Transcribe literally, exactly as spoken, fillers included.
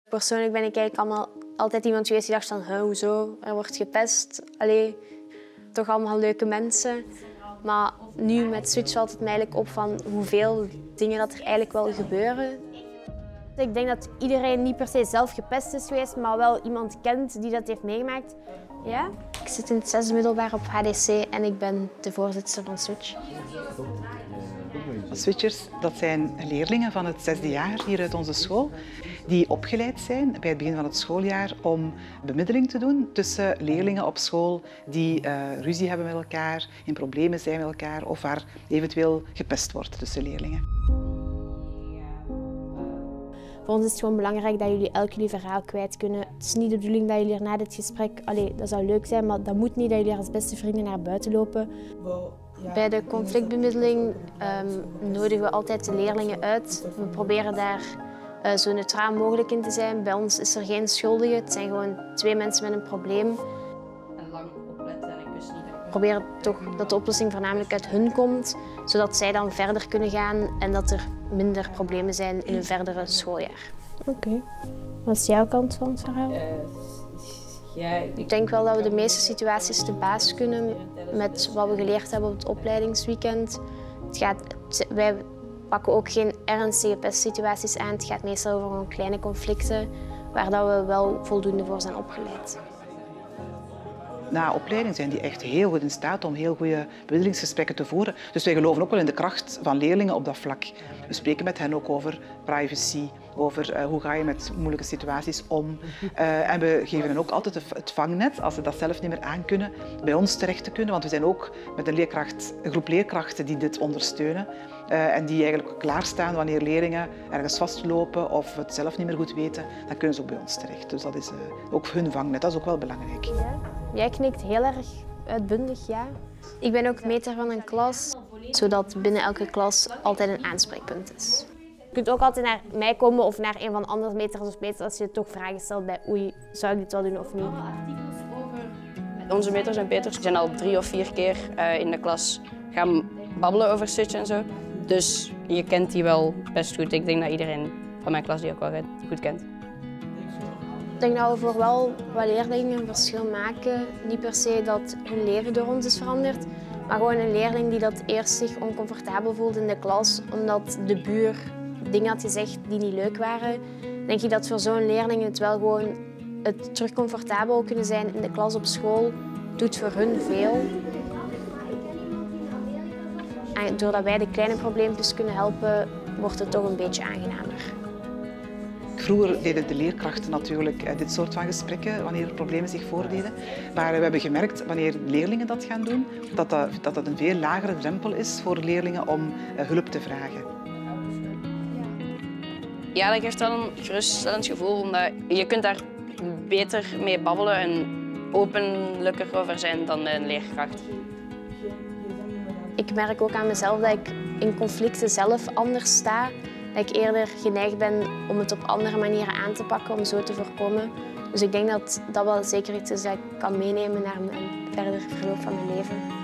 Persoonlijk ben ik eigenlijk allemaal altijd iemand geweest die dacht van, hoezo, er wordt gepest. Allee, toch allemaal leuke mensen. Maar nu met Switch valt het mij eigenlijk op van hoeveel dingen dat er eigenlijk wel gebeuren. Ik denk dat iedereen niet per se zelf gepest is geweest, maar wel iemand kent die dat heeft meegemaakt. Ja? Ik zit in het zesde middelbaar op H D C en ik ben de voorzitter van Switch. Switchers, dat zijn leerlingen van het zesde jaar hier uit onze school, die opgeleid zijn bij het begin van het schooljaar om bemiddeling te doen tussen leerlingen op school die uh, ruzie hebben met elkaar, in problemen zijn met elkaar of waar eventueel gepest wordt tussen leerlingen. Voor ons is het gewoon belangrijk dat jullie elk jullie verhaal kwijt kunnen. Het is niet de bedoeling dat jullie er na dit gesprek, allee, dat zou leuk zijn, maar dat moet niet dat jullie als beste vrienden naar buiten lopen. Bij de conflictbemiddeling um, nodigen we altijd de leerlingen uit. We proberen daar uh, zo neutraal mogelijk in te zijn. Bij ons is er geen schuldige, het zijn gewoon twee mensen met een probleem. En lang opletten en ik wist niet dat ik... We proberen toch dat de oplossing voornamelijk uit hun komt, zodat zij dan verder kunnen gaan en dat er minder problemen zijn in hun verdere schooljaar. Oké. Okay. Wat is jouw kant van het verhaal? Uh, ja, ik... ik denk wel dat we de meeste situaties te baas kunnen met wat we geleerd hebben op het opleidingsweekend. Het gaat, wij pakken ook geen ernstige pestsituaties aan. Het gaat meestal over gewoon kleine conflicten waar dat we wel voldoende voor zijn opgeleid. Na opleiding zijn die echt heel goed in staat om heel goede bemiddelingsgesprekken te voeren. Dus wij geloven ook wel in de kracht van leerlingen op dat vlak. We spreken met hen ook over privacy, over uh, hoe ga je met moeilijke situaties om. Uh, en we geven hen ook altijd het vangnet, als ze dat zelf niet meer aankunnen, bij ons terecht te kunnen. Want we zijn ook met een, leerkracht, een groep leerkrachten die dit ondersteunen. Uh, en die eigenlijk klaarstaan wanneer leerlingen ergens vastlopen of het zelf niet meer goed weten, dan kunnen ze ook bij ons terecht. Dus dat is uh, ook hun vangnet, dat is ook wel belangrijk. Ja. Jij knikt heel erg uitbundig, ja. Ik ben ook meter van een klas, zodat binnen elke klas altijd een aanspreekpunt is. Je kunt ook altijd naar mij komen of naar een van de andere meters of meters als je toch vragen stelt bij oei, zou ik dit wel doen of niet. Onze meters en peters zijn al drie of vier keer uh, in de klas gaan babbelen over Switch en zo. Dus je kent die wel best goed. Ik denk dat iedereen van mijn klas die ook wel goed kent. Ik denk dat we voor wel wat leerlingen een verschil maken. Niet per se dat hun leven door ons is veranderd, maar gewoon een leerling die dat eerst zich oncomfortabel voelde in de klas omdat de buur dingen had gezegd die niet leuk waren. Denk ik dat voor zo'n leerling het wel gewoon het terug comfortabel kunnen zijn in de klas op school doet voor hun veel. En doordat wij de kleine probleempjes kunnen helpen, wordt het toch een beetje aangenamer. Vroeger deden de leerkrachten natuurlijk dit soort van gesprekken wanneer er problemen zich voordeden. Maar we hebben gemerkt wanneer leerlingen dat gaan doen, dat dat, dat, dat een veel lagere drempel is voor leerlingen om hulp te vragen. Ja, dat geeft wel een geruststellend gevoel, omdat je kunt daar beter mee babbelen en openlijker over zijn dan een leerkracht. Ik merk ook aan mezelf dat ik in conflicten zelf anders sta. Dat ik eerder geneigd ben om het op andere manieren aan te pakken om zo te voorkomen. Dus ik denk dat dat wel zeker iets is dat ik kan meenemen naar mijn verder verloop van mijn leven.